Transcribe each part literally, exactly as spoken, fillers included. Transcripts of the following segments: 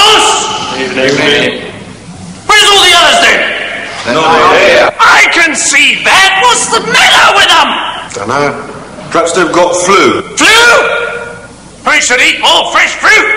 Boss! Evening. Where's all the others then? They're not here. I can see that. What's the matter with them? Dunno. Perhaps they've got flu. Flu? We should eat more fresh fruit.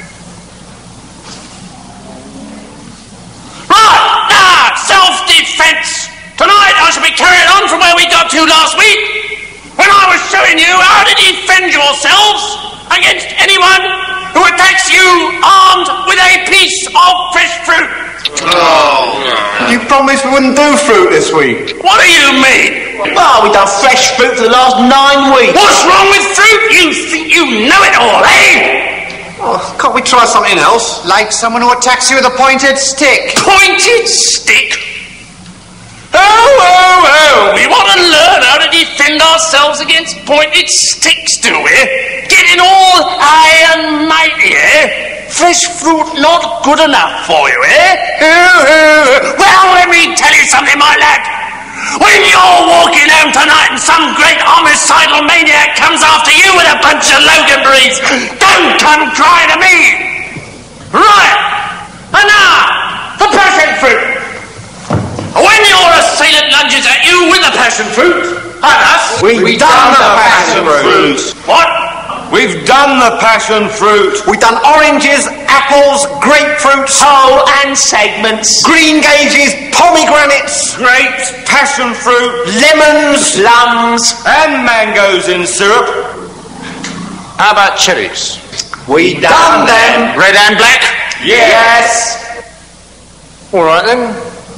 Right, now, self-defense. Tonight I shall be carrying on from where we got to last week, when I was showing you how to defend yourselves against anyone who attacks you armed with a piece of fresh fruit. Oh. You promised we wouldn't do fruit this week. What do you mean? Well, we've done fresh fruit for the last nine weeks. What's wrong with fruit? You think you know it all, eh? Oh, can't we try something else? Like someone who attacks you with a pointed stick. Pointed stick? Oh, oh, oh, we want to learn how to defend ourselves against pointed sticks, do we? Getting all high and mighty, eh? Fresh fruit not good enough for you, eh? Oh, oh. Well, let me tell you something, my lad. When you're walking home tonight and some great homicidal maniac comes after you with a bunch of Loganberries, don't come crying to me. Right. And now, the passion fruit. When your assailant lunges at you with the passion fruit, at us... We've, We've done, done the passion, passion fruit. fruit. What? We've done the passion fruit. We've done oranges, apples, grapefruits, whole and segments, green gages, pomegranates, grapes, passion fruit, lemons, plums, and mangoes in syrup. How about cherries? We done, done them. Red and black? Yes. yes. All right then.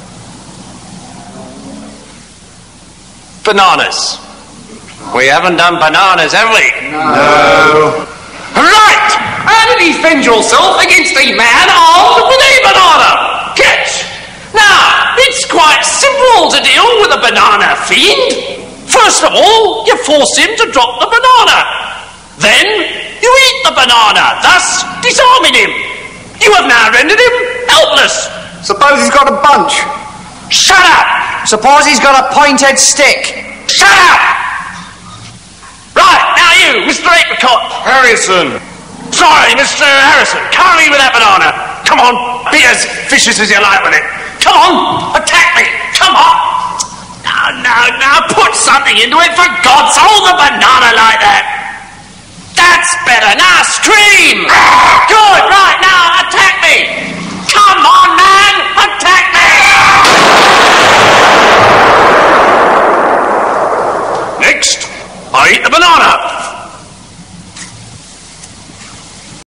Bananas. We haven't done bananas, have we? No. Right! How to defend yourself against a man armed with a banana? Catch! Now, it's quite simple to deal with a banana fiend. First of all, you force him to drop the banana. Then, you eat the banana, thus disarming him. You have now rendered him helpless. Suppose he's got a bunch. Shut up! Suppose he's got a pointed stick. Shut up! Right, now you, Mister Apricot. Harrison. Sorry, Mister Harrison. Carry me with that banana. Come on, be as vicious as you like with it. Come on, attack me. Come on. Now, now, now, put something into it, for God's sake. Hold the banana like that. That's better. Now scream.